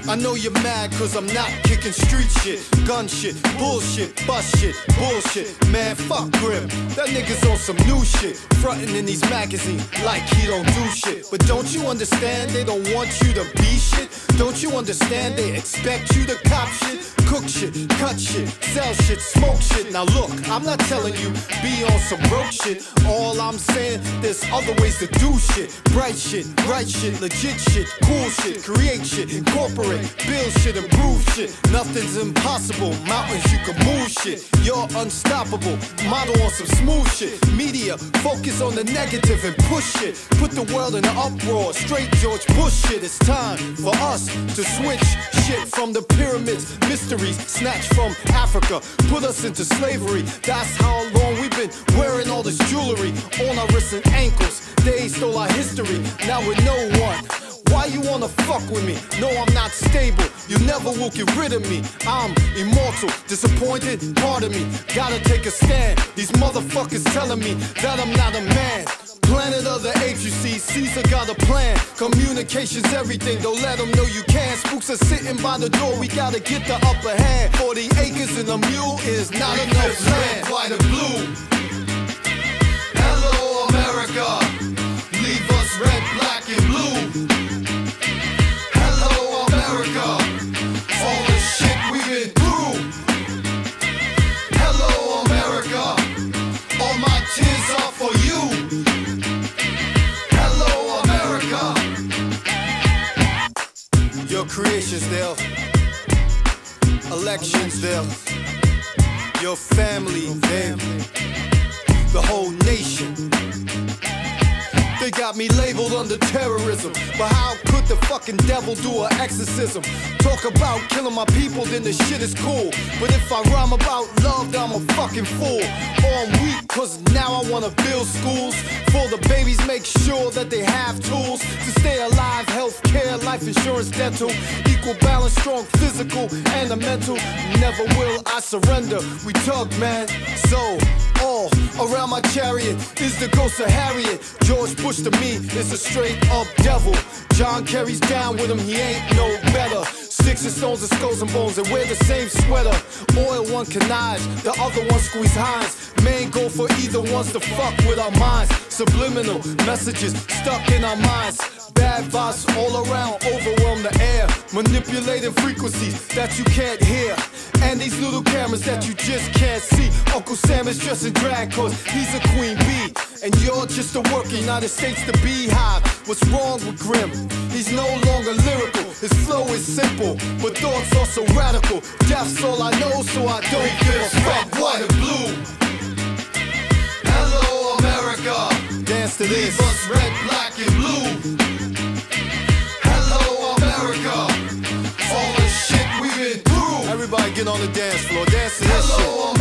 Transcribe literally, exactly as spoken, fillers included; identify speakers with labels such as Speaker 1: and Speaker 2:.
Speaker 1: I know you're mad cause I'm not kicking street shit, gun shit, bullshit, bust shit, bullshit. Man, fuck Grimm, that nigga's on some new shit, frontin' in these magazines like he don't do shit. But don't you understand they don't want you to be shit? Don't you understand they expect you to cop shit, cook shit, cut shit, sell shit, smoke shit? Now look, I'm not telling you be on some broke shit. All I'm saying, there's other ways to do shit. Bright shit, right shit, legit shit, cool shit, create shit, incorporate, build shit, improve shit. Nothing's impossible, mountains you can move shit. You're unstoppable, model on some smooth shit. Media, focus on the negative and push shit. Put the world in an uproar, straight George Bush shit. It's time for us to switch shit from the pyramids, mysteries snatched from Africa, put us into slavery. That's how long we've been wearing all this jewelry on our wrists and ankles. They stole our history, now we're no one. Why you wanna fuck with me? No, I'm not stable, you never will get rid of me. I'm immortal, disappointed, pardon me. Gotta take a stand, these motherfuckers telling me that I'm not a man. Planet of the apes, you see, Caesar got a plan. Communication's everything, don't let them know you can. Spooks are sitting by the door, we gotta get the upper hand. Forty acres and a mule is not enough land. White and blue. Hello America, leave us red, black and blue. Hello America, all the shit we've been through. Hello America, all my tears are for you. Your creations, they'll elections, they'll your family, they'll the whole nation. They got me labeled under terrorism, but how could the fucking devil do an exorcism? Talk about killing my people, then the shit is cool. But if I rhyme about love, then I'm a fucking fool. Or I'm weak, cause now I wanna build schools for the babies, make sure that they have tools to stay alive, health care, life insurance, dental, equal balance, strong physical and the mental. Never will I surrender, we tug, man. So, all around my chariot is the ghost of Harriet. George Bush to me is a straight up devil. John Kerry's down with him, he ain't no better. Sticks and stones and skulls and bones, and wear the same sweater. Oil one connived, the other one squeeze Heinz. Main goal for either one's to fuck with our minds. Subliminal messages stuck in our minds. Bad vibes all around, overwhelm the air. Manipulating frequencies that you can't hear. And these little cameras that you just can't see. Uncle Sam is just in drag cause he's a queen bee. And you're just a worker, United States the beehive. What's wrong with Grimm? He's no longer lyrical, his flow is simple, but thoughts are so radical. Death's all I know, so I don't give a fuck. White and blue. Hello America, dance to this. Leave us red, black and blue. Hello America, all the shit we've been through. Everybody get on the dance floor, dance to this shit.